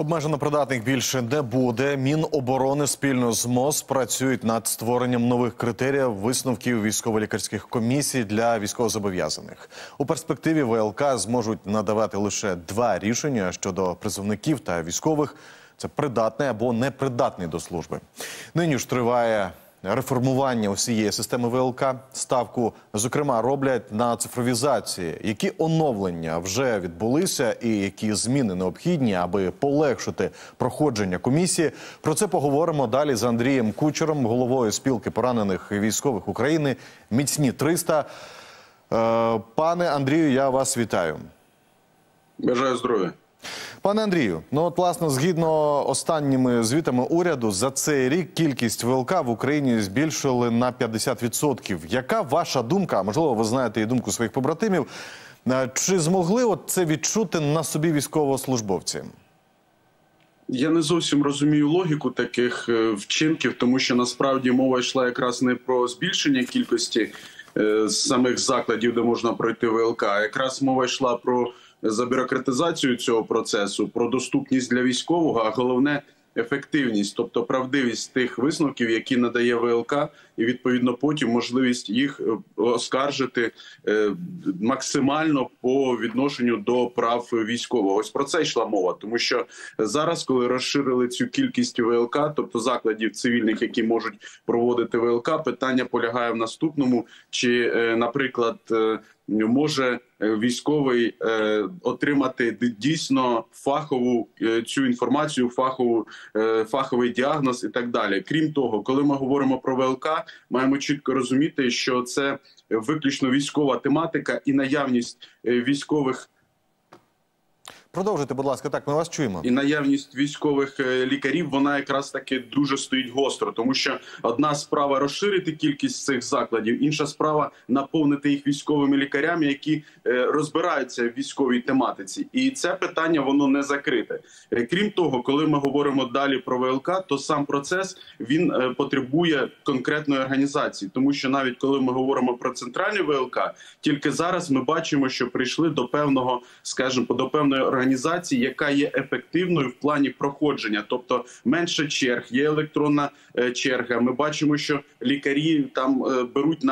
Обмежено придатних більше не буде. Міноборони спільно з МОЗ працюють над створенням нових критеріїв висновків військово-лікарських комісій для військовозобов'язаних. У перспективі ВЛК зможуть надавати лише 2 рішення щодо призовників та військових. Це придатний або непридатний до служби. Нині ж триває реформування усієї системи ВЛК. Ставку, зокрема, роблять на цифровізації. Які оновлення вже відбулися і які зміни необхідні, аби полегшити проходження комісії? Про це поговоримо далі з Андрієм Кучером, головою спілки поранених військових України «Міцні 300». Пане Андрію, я вас вітаю. Бажаю здоров'я. Пане Андрію, власне, згідно останніми звітами уряду, за цей рік кількість ВЛК в Україні збільшили на 50%. Яка ваша думка, а можливо ви знаєте і думку своїх побратимів, чи змогли це відчути на собі військовослужбовці? Я не зовсім розумію логіку таких вчинків, тому що насправді мова йшла якраз не про збільшення кількості самих закладів, де можна пройти ВЛК, а якраз мова йшла про забюрократизацію цього процесу, про доступність для військового, а головне – ефективність, тобто правдивість тих висновків, які надає ВЛК, і відповідно потім можливість їх оскаржити максимально по відношенню до прав військового. Ось про це йшла мова, тому що зараз, коли розширили цю кількість ВЛК, тобто закладів цивільних, які можуть проводити ВЛК, питання полягає в наступному, чи, наприклад, може військовий отримати дійсно фахову цю інформацію, фаховий діагноз і так далі. Крім того, коли ми говоримо про ВЛК, маємо чітко розуміти, що це виключно військова тематика і наявність військових. Продовжуйте, будь ласка, так, ми вас чуємо. І наявність військових лікарів, вона якраз таки дуже стоїть гостро, тому що одна справа розширити кількість цих закладів, інша справа наповнити їх військовими лікарями, які розбираються в військовій тематиці. І це питання, воно не закрите. Крім того, коли ми говоримо далі про ВЛК, то сам процес, він потребує конкретної організації, тому що навіть коли ми говоримо про центральний ВЛК, тільки зараз ми бачимо, що прийшли до певного, скажімо, до певної організації, яка є ефективною в плані проходження, тобто менше черг, є електронна черга. Ми бачимо, що лікарі там беруть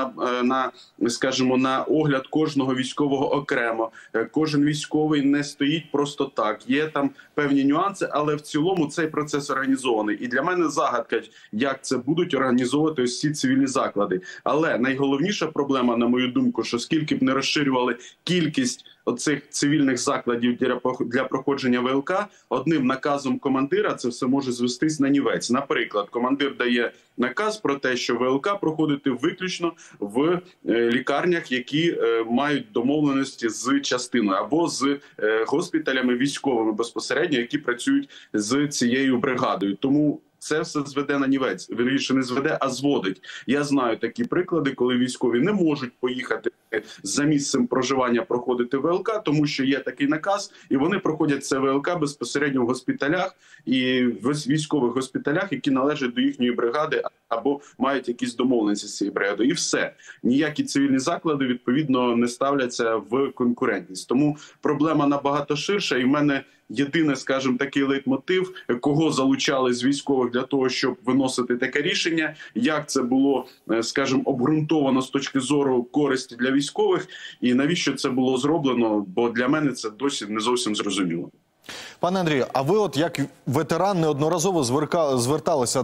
скажімо, на огляд кожного військового окремо. Кожен військовий не стоїть просто так. Є там певні нюанси, але в цілому цей процес організований. І для мене загадка, як це будуть організовувати ось ці цивільні заклади. Але найголовніша проблема, на мою думку, що скільки б не розширювали кількість оцих цивільних закладів для проходження ВЛК, одним наказом командира це все може звестись на нівець. Наприклад, командир дає наказ про те, що ВЛК проходити виключно в лікарнях, які мають домовленості з частиною або з госпіталями військовими безпосередньо, які працюють з цією бригадою. Тому це все зведе на нівець. Вірніше, не зведе, а зводить. Я знаю такі приклади, коли військові не можуть поїхати за місцем проживання проходити ВЛК, тому що є такий наказ, і вони проходять це ВЛК безпосередньо в госпіталях і в військових госпіталях, які належать до їхньої бригади або мають якісь домовленості з цією бригадою. І все. Ніякі цивільні заклади, відповідно, не ставляться в конкурентність. Тому проблема набагато ширша, і в мене єдине, скажімо, такий лейтмотив, кого залучали з військових для того, щоб виносити таке рішення, як це було, скажімо, обґрунтовано з точки зору користі для військових, і навіщо це було зроблено, бо для мене це досі не зовсім зрозуміло. Пане Андрію, а ви як ветеран неодноразово зверталися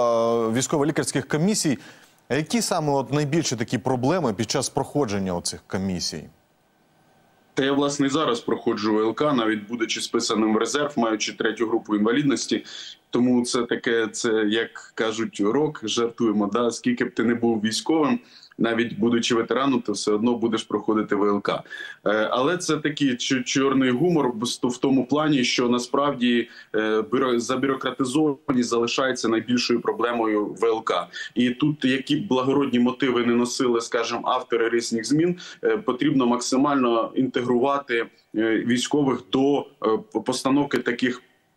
до військово-лікарських комісій. А які саме найбільші такі проблеми під час проходження цих комісій? Та я, власне, і зараз проходжу ВЛК, навіть будучи списаним в резерв, маючи 3-ю групу інвалідності. Тому це таке, як кажуть, рок, жартуємо, да? Скільки б ти не був військовим, навіть будучи ветераном, ти все одно будеш проходити ВЛК. Але це такий чорний гумор в тому плані, що насправді забюрократизованість залишається найбільшою проблемою ВЛК. І тут, які б благородні мотиви не носили, скажімо, автори різних змін, потрібно максимально інтегрувати військових до постановки таких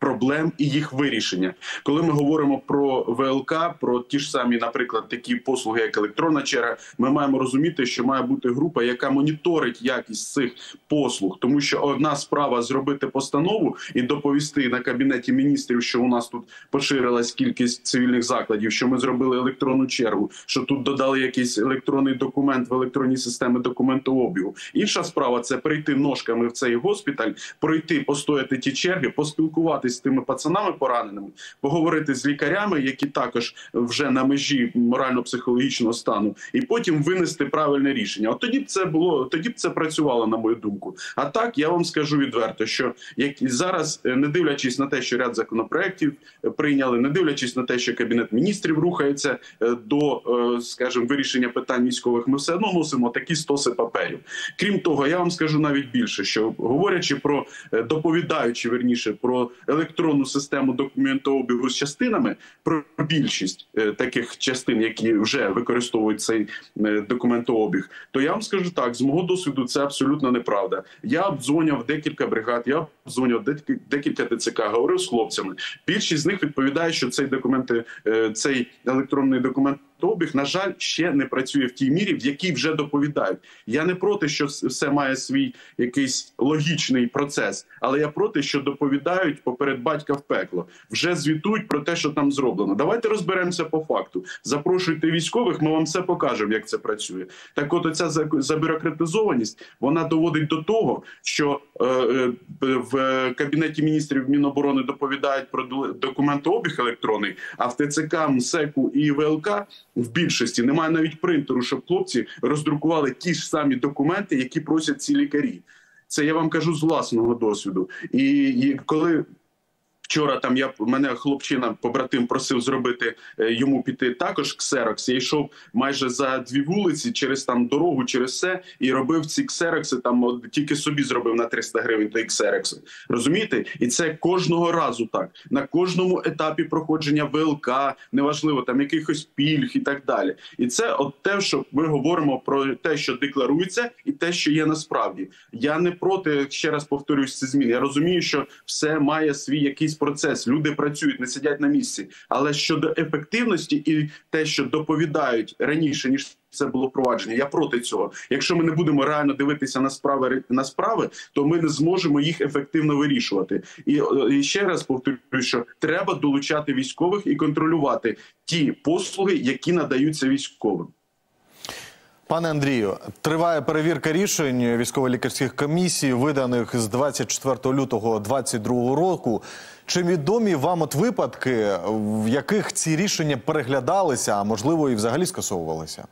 проблем і їх вирішення. Коли ми говоримо про ВЛК, про ті ж самі, наприклад, такі послуги, як електронна черга, ми маємо розуміти, що має бути група, яка моніторить якість цих послуг. Тому що одна справа зробити постанову і доповісти на Кабінеті міністрів, що у нас тут поширилась кількість цивільних закладів, що ми зробили електронну чергу, що тут додали якийсь електронний документ в електронній системі документообігу. Інша справа – це прийти ножками в цей госпіталь, пройти, постояти ті черги, поспілкуватися з тими пацанами пораненими, поговорити з лікарями, які також вже на межі морально-психологічного стану, і потім винести правильне рішення. От тоді б це працювало, на мою думку. А так, я вам скажу відверто, що зараз, не дивлячись на те, що ряд законопроєктів прийняли, не дивлячись на те, що Кабінет міністрів рухається до, скажімо, вирішення питань військових, ми все одно носимо такі стоси паперів. Крім того, я вам скажу навіть більше, що говорячи про, доповідаючи, верніше, про електронну систему документообігу з частинами, про більшість таких частин, які вже використовують цей документообіг, то я вам скажу так, з мого досвіду це абсолютно неправда. Я обдзвонював декілька бригад, я обдзвонював декілька ТЦК, говорив з хлопцями. Більшість з них відповідає, що цей електронний документообіг, на жаль, ще не працює в тій мірі, в якій вже доповідають. Я не проти, що все має свій якийсь логічний процес, але я проти, що доповідають поперед батька в пекло. Вже звітують про те, що там зроблено. Давайте розберемося по факту. Запрошуйте військових, ми вам все покажемо, як це працює. Так от, оця забюрократизованість, вона доводить до того, що в Кабінеті міністрів Міноборони доповідають про документообіг електронний, а в ТЦК, МСЕКу і ВЛК в більшості немає навіть принтеру, щоб хлопці роздрукували ті ж самі документи, які просять ці лікарі. Це я вам кажу з власного досвіду. І коли вчора там мене хлопчина, побратим, просив зробити йому піти також ксерокс, я йшов майже за 2 вулиці через там дорогу, через все, і робив ці ксерокси, там тільки собі зробив на 300 гривень той ксерокс. Розумієте? І це кожного разу так. На кожному етапі проходження ВЛК, неважливо, там якихось пільг і так далі. І це от те, що ми говоримо про те, що декларується, і те, що є насправді. Я не проти, ще раз повторюсь, ці зміни. Я розумію, що все має свій якийсь процес, люди працюють, не сидять на місці. Але щодо ефективності і те, що доповідають раніше, ніж це було впровадження, я проти цього. Якщо ми не будемо реально дивитися на справи, то ми не зможемо їх ефективно вирішувати. І ще раз повторюю, що треба долучати військових і контролювати ті послуги, які надаються військовим. Пане Андрію, триває перевірка рішень військово-лікарських комісій, виданих з 24 лютого 2022 року. Чи відомі вам випадки, в яких ці рішення переглядалися, а можливо і взагалі скасовувалися?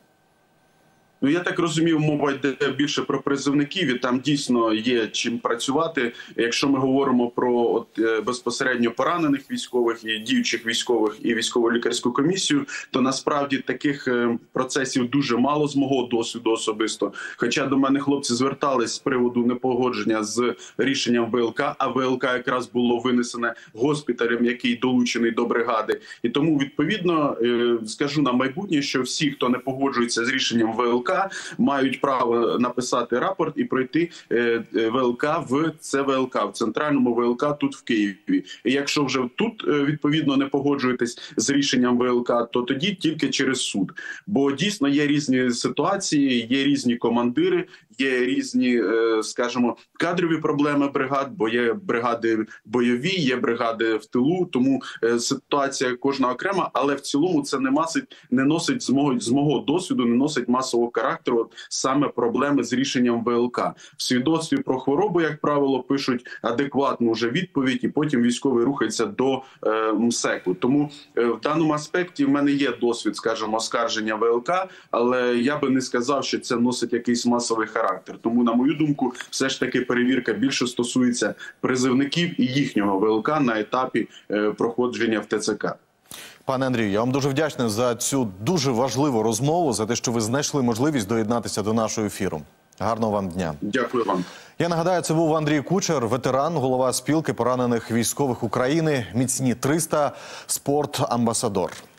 Ну, я так розумію, мова йде більше про призовників, і там дійсно є чим працювати. Якщо ми говоримо про безпосередньо поранених військових і діючих військових і військово-лікарську комісію, то насправді таких процесів дуже мало з мого досвіду особисто. Хоча до мене хлопці звертались з приводу непогодження з рішенням ВЛК, а ВЛК якраз було винесене госпіталем, який долучений до бригади. І тому, відповідно, скажу на майбутнє, що всі, хто не погоджується з рішенням ВЛК, мають право написати рапорт і пройти ВЛК в ЦВЛК, в центральному ВЛК тут в Києві. І якщо вже тут, відповідно, не погоджуєтесь з рішенням ВЛК, то тоді тільки через суд. Бо дійсно є різні ситуації, є різні командири, є різні, скажімо, кадрові проблеми бригад, бо є бригади бойові, є бригади в тилу, тому ситуація кожна окрема, але в цілому це не носить з мого досвіду, не носить масового характеру саме проблеми з рішенням ВЛК. В свідоцтві про хворобу, як правило, пишуть адекватну вже відповідь, і потім військовий рухається до МСЕКу. Тому в даному аспекті в мене є досвід, скажімо, оскарження ВЛК, але я би не сказав, що це носить якийсь масовий характер. Тому, на мою думку, все ж таки перевірка більше стосується призовників і їхнього ВЛК на етапі проходження в ТЦК. Пане Андрію, я вам дуже вдячний за цю дуже важливу розмову, за те, що ви знайшли можливість доєднатися до нашого ефіру. Гарного вам дня. Дякую вам. Я нагадаю, це був Андрій Кучер, ветеран, голова спілки поранених військових України, міцні 300, спорт-амбасадор.